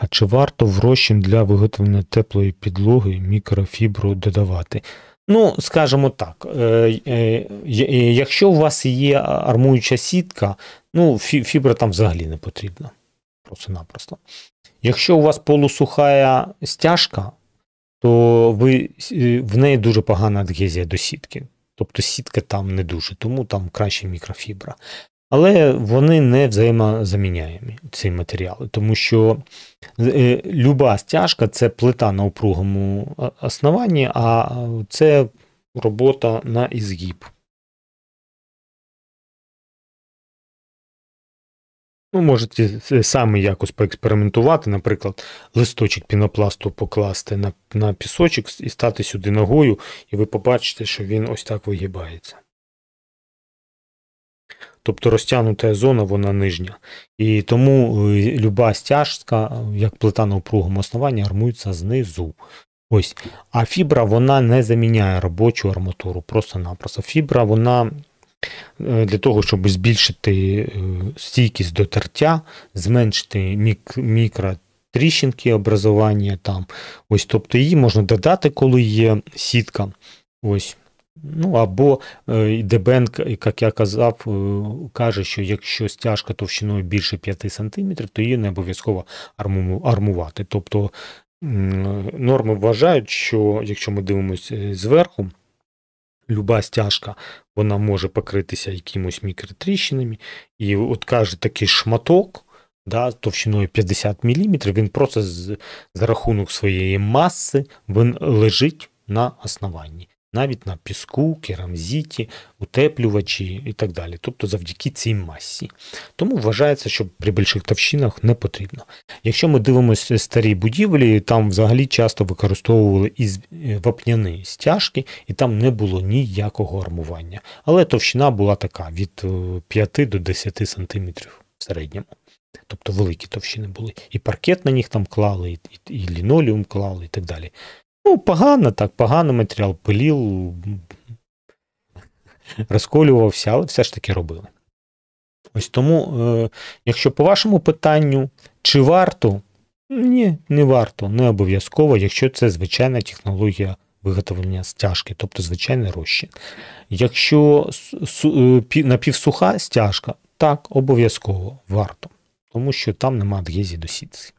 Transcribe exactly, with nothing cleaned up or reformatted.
чи варто в розчин для виготовлення теплої підлоги мікрофібру додавати? Ну, скажімо так, якщо у вас є армуюча сітка, ну, фібра там взагалі не потрібна. Просто-напросто. Якщо у вас полусуха стяжка, то ви, в неї дуже погана адгезія до сітки. Тобто сітка там не дуже, тому там краще мікрофібра. Але вони не взаємозаміняємі, ці матеріали, тому що люба стяжка – це плита на упругому основанні, а це робота на ізгиб. Ну, можете самі якось поекспериментувати, наприклад, листочок пінопласту покласти на, на пісочок і стати сюди ногою, і ви побачите, що він ось так вигибається. Тобто розтягнута зона, вона нижня. І тому люба стяжка, як плита на упругому основанні, армується знизу. Ось. А фібра, вона не заміняє робочу арматуру, просто-напросто. Фібра, вона для того, щоб збільшити стійкість до тертя, зменшити мік мікротріщинки, образування там. Ось, тобто її можна додати, коли є сітка. Ось. Ну, або Дебенк, як я казав, каже, що якщо стяжка товщиною більше п'яти сантиметрів, то її не обов'язково армувати. Тобто норми вважають, що якщо ми дивимося зверху, люба стяжка, вона може покритися якимось мікротріщинами, і от каже, такий шматок, да, товщиною п'ятдесят міліметрів, він просто з, за рахунок своєї маси, він лежить на основанні. Навіть на піску, керамзиті, утеплювачі і так далі. Тобто завдяки цій масі. Тому вважається, що при більших товщинах не потрібно. Якщо ми дивимося старі будівлі, там взагалі часто використовували із вапняні стяжки, і там не було ніякого армування. Але товщина була така, від п'яти до десяти сантиметрів в середньому. Тобто великі товщини були. І паркет на них там клали, і, і лінолеум клали, і так далі. Ну, погано, так, погано матеріал пилів, розколювався, але все ж таки робили. Ось тому, е, якщо по вашому питанню, чи варто? Ні, не варто, не обов'язково, якщо це звичайна технологія виготовлення стяжки, тобто звичайний розчин. Якщо напівсуха стяжка, так, обов'язково варто, тому що там нема адгезії до сітки.